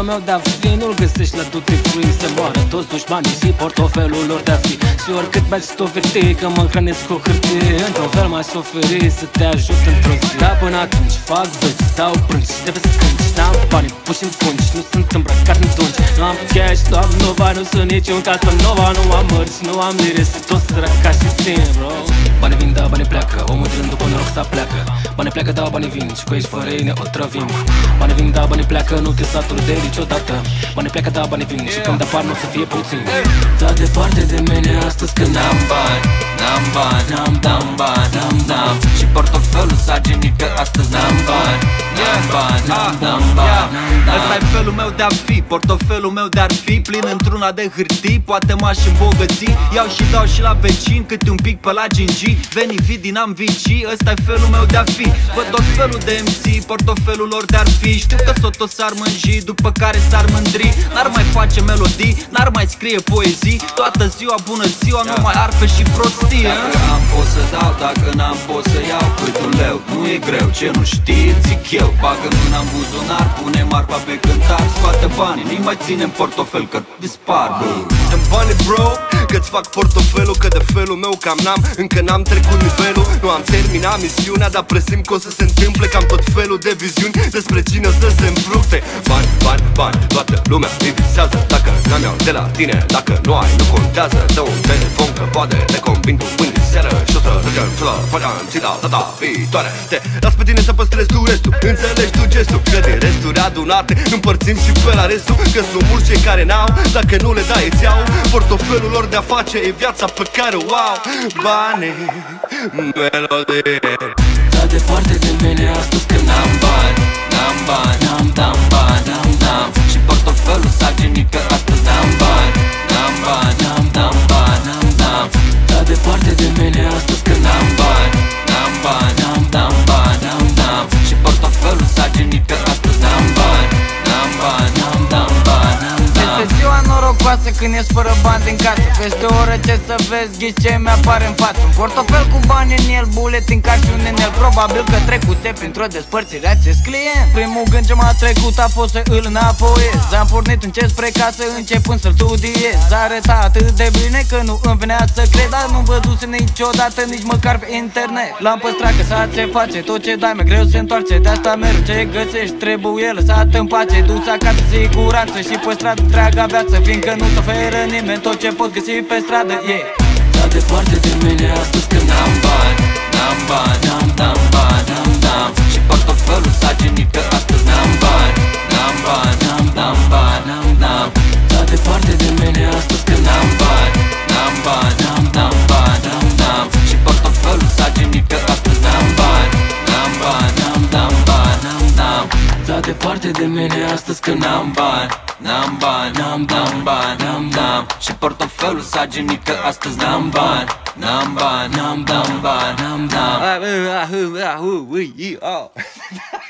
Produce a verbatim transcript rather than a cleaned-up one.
felul meu de-a fi nu-l găsești la duty free. Se moară toți dușmanii și portofelul lor de-a fi. Și oricât mergi tu vertii că mă hrănesc cu hârtie, într-un fel m-aș oferi să te ajut într-o zi. Dar până atunci fac băci, stau brânci, de pe scânci. N-am bani, puși în pungi, nu sunt îmbrăcat în tunci. Nu am cash, nu am nova, nu sunt niciun Casanova. Nu am mărci, nu am lire, sunt tot săraca și tine, bro. Banii vin, da, banii pleacă, omul din după noroc să pleacă. Banii pleacă, da, banii vin, și cu ești fără ei ne otrăvim. Banii vin, da, banii pleacă, nu te saturi de niciodată. Banii pleacă, da, banii vin, și când apar nu o să fie puțin. Da, departe de mine astăzi că n-am bani, n-am bani, n-am n-am bani, n-am n-am. Și portofelul s-a genit că astăzi n-am bani, n-am bani, n-am n-am bani. Ăsta-i felul meu de-a fi, portofelul meu de-ar fi plin într-una de hârtii. Poate m-aș îmbogăți, iau și dau și la vecin câte un pic pe la gingi. Veni vidi, n-am vicii, ăsta-i felul meu de-a fi. Văd tot felul de M C, portofelul lor de-ar fi. Știu că s-o tot s-ar mânji, după care s-ar mândri. N-ar mai face melodii, n-ar mai scrie poezii. Toată ziua, bună ziua, numai arfe și prostie. Dacă am pot să dau, dacă n-am pot să iau cât un leu. Nu e greu, ce nu știi, zic eu. Bagă mâna în buzunar, pune marfa pe cântar. Scoate banii, nu-i mai ține în portofel că dispar. Dă-mi banii, bro, că-ți fac portofelul. Că de felul meu cam n-am, încă n-am trecut nivelul. Nu am terminat misiunea, dar presimt că o să se întâmple. Cam tot felul de viziuni despre cine o să se înfructe. Bani, bani, bani, toată lumea îi visează. Dacă n-am iau de la tine, dacă nu ai, nu contează. Dă un telefon că poate te combin cu până seară. Și o să râgem și la varianții la data viitoare. Te las pe tine să păstrezi tu restul, înțelegi tu gestul. Că din resturi adunate împărțim și pe la restul. Că sunt mulți cei care n-au, dacă nu le dai îți iau. Portofelul lor de-a face e viața pe care o au. Banii, melodie. Da, departe de mine astăzi că n-am bani, N-am bani, n-am n-am bani, n-am n-am. Și portofelul s-a genit că astăzi n-am bani, n-am bani, n-am n-am bani, n-am n-am. Da, departe de mine astăzi că N-am bani, n-am bani, n-am n-am bani, n-am n-am. Și portofelul s-a genit că astăzi n-am bani, n-am bani, n-am n-am bani, n-am n-am. Este ziua norocoasă când ești fără bani din casă. Peste o oră ce să vezi, ghiți ce mi-apare în față. Un portofel cu bani în el, buletin ca și un inel. Probabil că trecuse printr-o despărțire acest client. Primul gând ce m-a trecut a fost să îl înapoiez. Am pornit încet spre casă începând să-l studiez. Arăta atât de bine că nu îmi venea să cred. Dar nu văzuse niciodată, nici măcar pe internet. L-am păstrat că s-a se face, tot ce dai mai greu se întoarce. De asta mereu ce găsești trebuie lăsat în pace. Dus acasă siguranță și păstrat întreaga viață. Fiindcă nu-ți oferă nimeni tot ce poți găsi pe stradă, yeah. Da, departe de mine astăzi că N-am bani, n-am bani, n-am n-am bani, n-am n-am. Și portofelul s-a genit că astăzi n-am bani, n-am bani, n-am n-am bani, n-am n-am. Da, departe de mine astăzi că N-am bani, n-am bani, n-am n-am bani, n-am n-am. Și portofelul s-a genit că astăzi n-am bani, n-am bani, n-am n-am bani, n-am n-am. Da, departe de mine astăzi că N-am bani, n-am bani, N-am n-am bani, n-am n-am. Și portofelul s-a genit că astăzi n-am bani, n-am bani, N-am n-am bani, n-am n-am. Ah, ah, ah, ah, uh, uh, uh, uh, uh.